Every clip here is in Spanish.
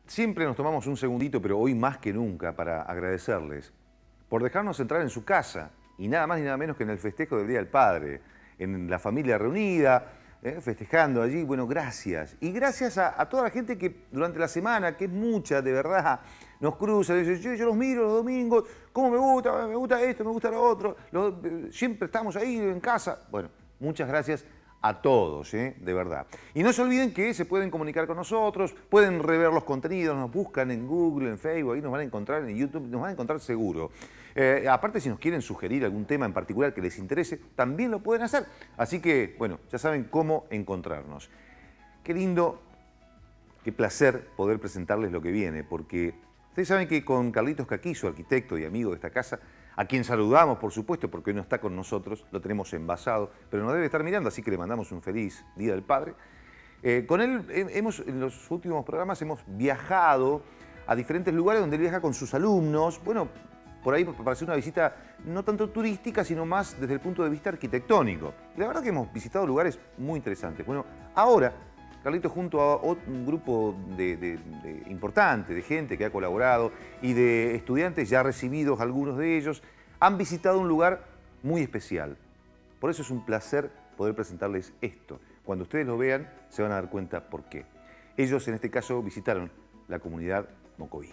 Siempre nos tomamos un segundito, pero hoy más que nunca, para agradecerles por dejarnos entrar en su casa, y nada más ni nada menos que en el festejo del Día del Padre, en la familia reunida, festejando allí. Bueno, gracias. Y gracias a toda la gente que durante la semana, que es mucha, de verdad, nos cruza, dice, yo los miro los domingos, cómo me gusta esto, me gusta lo otro, siempre estamos ahí en casa. Bueno, muchas gracias a todos, de verdad. Y no se olviden que se pueden comunicar con nosotros, pueden rever los contenidos, nos buscan en Google, en Facebook, ahí nos van a encontrar, en YouTube, nos van a encontrar seguro. Aparte, si nos quieren sugerir algún tema en particular que les interese, también lo pueden hacer. Así que, bueno, ya saben cómo encontrarnos. Qué lindo, qué placer poder presentarles lo que viene, porque ustedes saben que con Carlitos Caquizo, arquitecto y amigo de esta casa, a quien saludamos, por supuesto, porque hoy no está con nosotros, lo tenemos envasado, pero nos debe estar mirando, así que le mandamos un feliz Día del Padre. Con él en los últimos programas hemos viajado a diferentes lugares donde él viaja con sus alumnos, bueno, por ahí para hacer una visita no tanto turística, sino más desde el punto de vista arquitectónico. Y la verdad que hemos visitado lugares muy interesantes. Bueno, ahora Carlitos, junto a un grupo importante de gente que ha colaborado y de estudiantes ya recibidos, algunos de ellos, han visitado un lugar muy especial. Por eso es un placer poder presentarles esto. Cuando ustedes lo vean, se van a dar cuenta por qué. Ellos, en este caso, visitaron la comunidad Mocoví.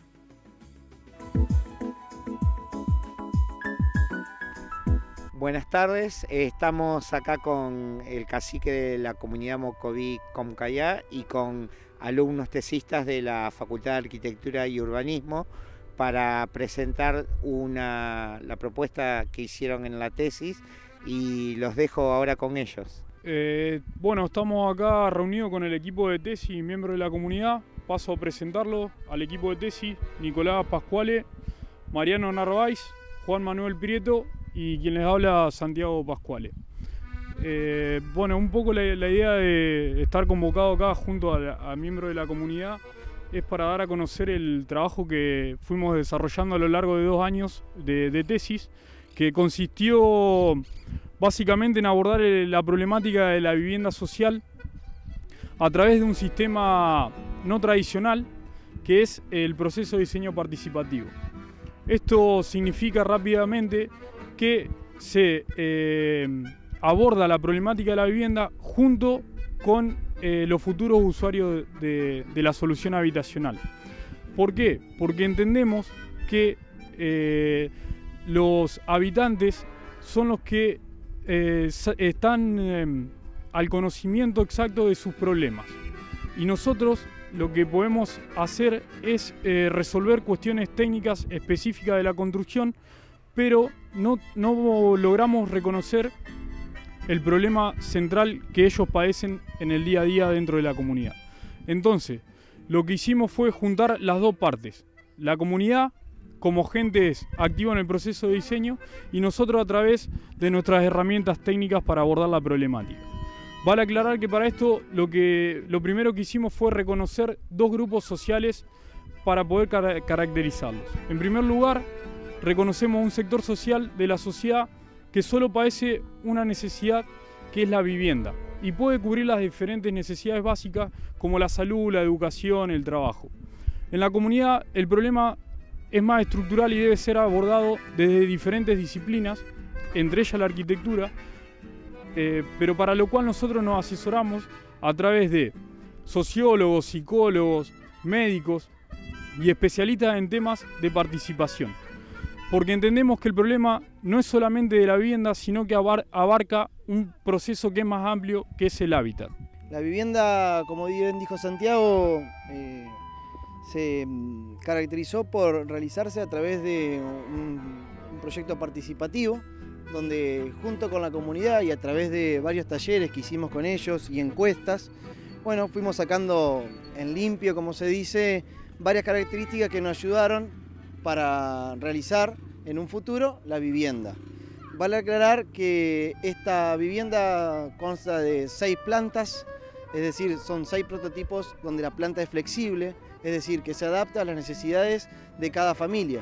Buenas tardes, estamos acá con el cacique de la comunidad Mocoví Comcayá y con alumnos tesistas de la Facultad de Arquitectura y Urbanismo para presentar la propuesta que hicieron en la tesis, y los dejo ahora con ellos. Bueno, estamos acá reunidos con el equipo de tesis y miembros de la comunidad. Paso a presentarlo al equipo de tesis: Nicolás Pascuale, Mariano Narváez, Juan Manuel Prieto y quien les habla, Santiago Pascuale. Bueno, un poco la idea de estar convocado acá junto a miembros de la comunidad es para dar a conocer el trabajo que fuimos desarrollando a lo largo de 2 años de tesis, que consistió básicamente en abordar la problemática de la vivienda social a través de un sistema no tradicional, que es el proceso de diseño participativo. Esto significa rápidamente que se aborda la problemática de la vivienda junto con los futuros usuarios de la solución habitacional. ¿Por qué? Porque entendemos que los habitantes son los que están al conocimiento exacto de sus problemas, y nosotros lo que podemos hacer es resolver cuestiones técnicas específicas de la construcción, pero no logramos reconocer el problema central que ellos padecen en el día a día dentro de la comunidad. Entonces, lo que hicimos fue juntar las dos partes: la comunidad como gentes activa en el proceso de diseño, y nosotros a través de nuestras herramientas técnicas para abordar la problemática. Vale aclarar que para esto lo primero que hicimos fue reconocer 2 grupos sociales para poder caracterizarlos. En primer lugar, reconocemos un sector social de la sociedad que solo padece una necesidad, que es la vivienda, y puede cubrir las diferentes necesidades básicas como la salud, la educación, el trabajo. En la comunidad el problema es más estructural y debe ser abordado desde diferentes disciplinas, entre ellas la arquitectura, pero para lo cual nosotros nos asesoramos a través de sociólogos, psicólogos, médicos y especialistas en temas de participación, porque entendemos que el problema no es solamente de la vivienda, sino que abarca un proceso que es más amplio, que es el hábitat. La vivienda, como bien dijo Santiago, se caracterizó por realizarse a través de un proyecto participativo, donde junto con la comunidad y a través de varios talleres que hicimos con ellos y encuestas, bueno, fuimos sacando en limpio, como se dice, varias características que nos ayudaron para realizar en un futuro la vivienda. Vale aclarar que esta vivienda consta de 6 plantas, es decir, son 6 prototipos donde la planta es flexible, es decir, que se adapta a las necesidades de cada familia.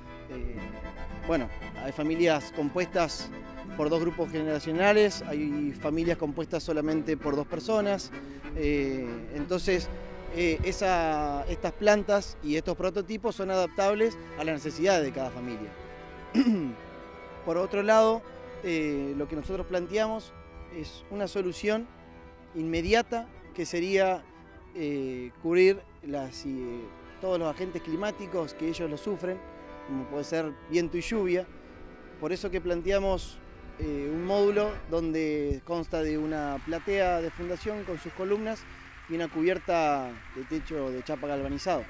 Bueno, hay familias compuestas por 2 grupos generacionales, hay familias compuestas solamente por 2 personas, entonces estas plantas y estos prototipos son adaptables a las necesidades de cada familia. Por otro lado, lo que nosotros planteamos es una solución inmediata que sería cubrir todos los agentes climáticos que ellos lo sufren, como puede ser viento y lluvia. Por eso que planteamos un módulo donde consta de una platea de fundación con sus columnas y una cubierta de techo de chapa galvanizado.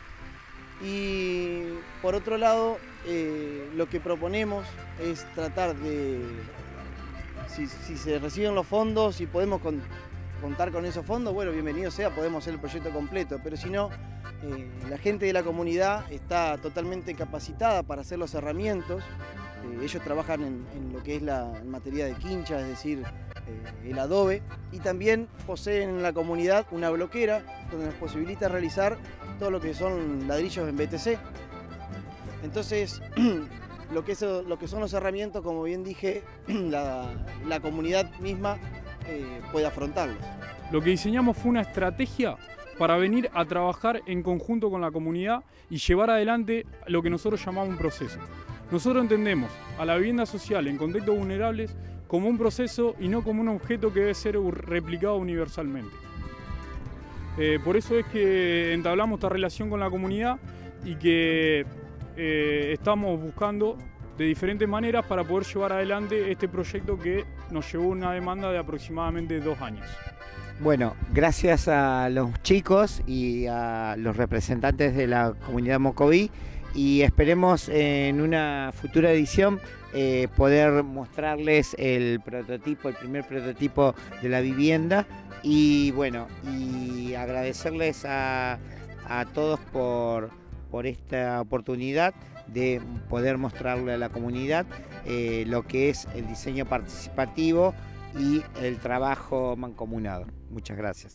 Y por otro lado, lo que proponemos es tratar de, si se reciben los fondos y podemos contar con esos fondos, bueno, bienvenido sea, podemos hacer el proyecto completo, pero si no, la gente de la comunidad está totalmente capacitada para hacer los herramientas. Ellos trabajan en lo que es la materia de quincha, es decir, el adobe, y también poseen en la comunidad una bloquera donde nos posibilita realizar todo lo que son ladrillos en BTC. Entonces, lo que son los herramientas, como bien dije, la comunidad misma puede afrontarlos. Lo que diseñamos fue una estrategia para venir a trabajar en conjunto con la comunidad y llevar adelante lo que nosotros llamamos un proceso. Nosotros entendemos a la vivienda social en contextos vulnerables como un proceso y no como un objeto que debe ser replicado universalmente. Por eso es que entablamos esta relación con la comunidad y que estamos buscando de diferentes maneras para poder llevar adelante este proyecto que nos llevó una demanda de aproximadamente 2 años. Bueno, gracias a los chicos y a los representantes de la comunidad Mocoví, y esperemos en una futura edición poder mostrarles el primer prototipo de la vivienda, y bueno, y agradecerles a todos por esta oportunidad de poder mostrarle a la comunidad lo que es el diseño participativo y el trabajo mancomunado. Muchas gracias.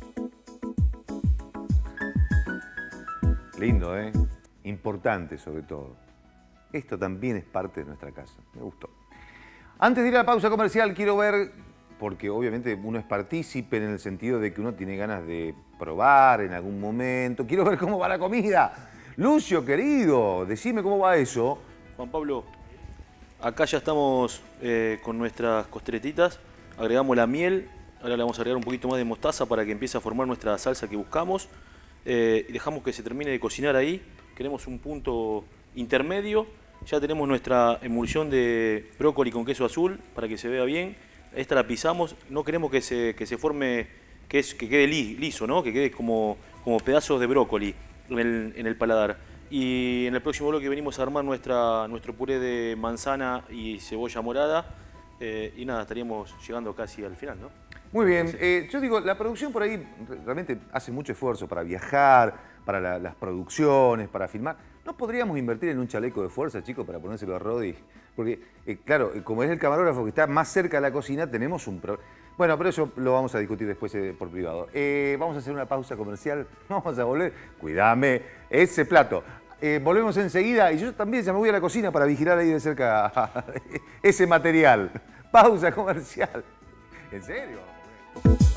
Lindo, ¿eh? Importante sobre todo. Esto también es parte de nuestra casa. Me gustó. Antes de ir a la pausa comercial, quiero ver, porque obviamente uno es partícipe en el sentido de que uno tiene ganas de probar en algún momento. Quiero ver cómo va la comida. Lucio, querido, decime cómo va eso. Juan Pablo, acá ya estamos con nuestras costretitas. Agregamos la miel. Ahora le vamos a agregar un poquito más de mostaza para que empiece a formar nuestra salsa que buscamos. Y dejamos que se termine de cocinar ahí. Queremos un punto intermedio. Ya tenemos nuestra emulsión de brócoli con queso azul para que se vea bien. Esta la pisamos. No queremos que se forme, que quede liso, ¿no? Que quede como pedazos de brócoli en el paladar. Y en el próximo bloque venimos a armar nuestro puré de manzana y cebolla morada. Y nada, estaríamos llegando casi al final, ¿no? Muy bien. Yo digo, la producción por ahí realmente hace mucho esfuerzo para viajar, para las producciones, para filmar. ¿No podríamos invertir en un chaleco de fuerza, chicos, para ponérselo a Rodi? Porque, claro, como es el camarógrafo que está más cerca de la cocina, tenemos un problema. Bueno, pero eso lo vamos a discutir después por privado. Vamos a hacer una pausa comercial. Vamos a volver. Cuidame ese plato. Volvemos enseguida y yo también ya me voy a la cocina para vigilar ahí de cerca ese material. Pausa comercial. ¿En serio?